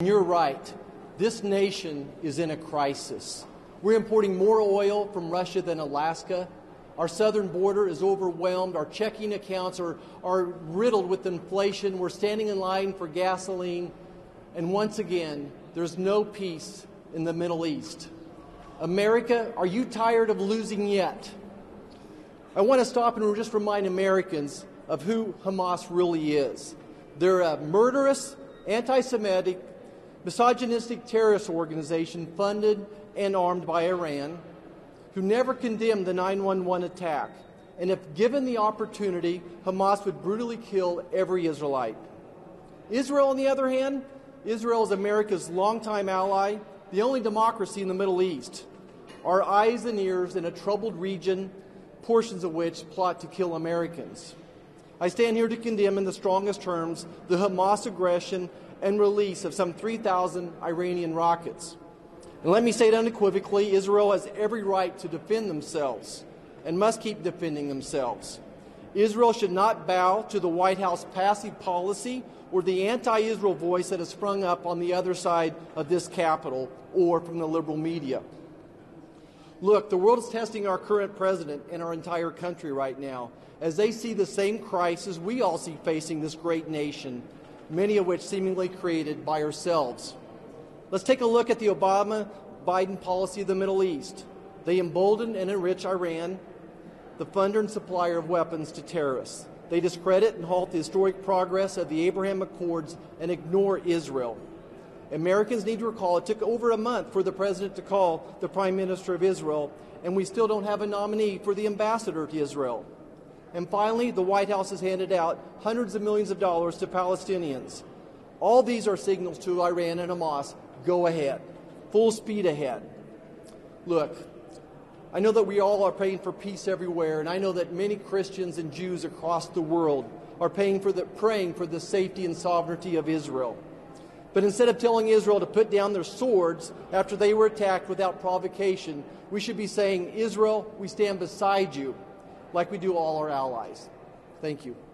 You're right. This nation is in a crisis. We're importing more oil from Russia than Alaska. Our southern border is overwhelmed. Our checking accounts are riddled with inflation. We're standing in line for gasoline. And once again, there's no peace in the Middle East. America, are you tired of losing yet? I want to stop and just remind Americans of who Hamas really is. They're a murderous, anti-Semitic, misogynistic terrorist organization funded and armed by Iran, who never condemned the 9/11 attack. And if given the opportunity, Hamas would brutally kill every Israelite. Israel, on the other hand, Israel is America's longtime ally, the only democracy in the Middle East. Our eyes and ears in a troubled region, portions of which plot to kill Americans. I stand here to condemn in the strongest terms the Hamas aggression and release of some 3,000 Iranian rockets. And let me say it unequivocally, Israel has every right to defend themselves and must keep defending themselves. Israel should not bow to the White House passive policy or the anti-Israel voice that has sprung up on the other side of this Capitol or from the liberal media. Look, the world is testing our current president and our entire country right now as they see the same crisis we all see facing this great nation, many of which seemingly created by ourselves. Let's take a look at the Obama-Biden policy of the Middle East. They embolden and enrich Iran, the funder and supplier of weapons to terrorists. They discredit and halt the historic progress of the Abraham Accords and ignore Israel. Americans need to recall it took over a month for the president to call the prime minister of Israel, and we still don't have a nominee for the ambassador to Israel. And finally, the White House has handed out hundreds of millions of dollars to Palestinians. All these are signals to Iran and Hamas, go ahead, full speed ahead. Look, I know that we all are praying for peace everywhere, and I know that many Christians and Jews across the world are praying for the safety and sovereignty of Israel. But instead of telling Israel to put down their swords after they were attacked without provocation, we should be saying, Israel, we stand beside you, like we do all our allies. Thank you.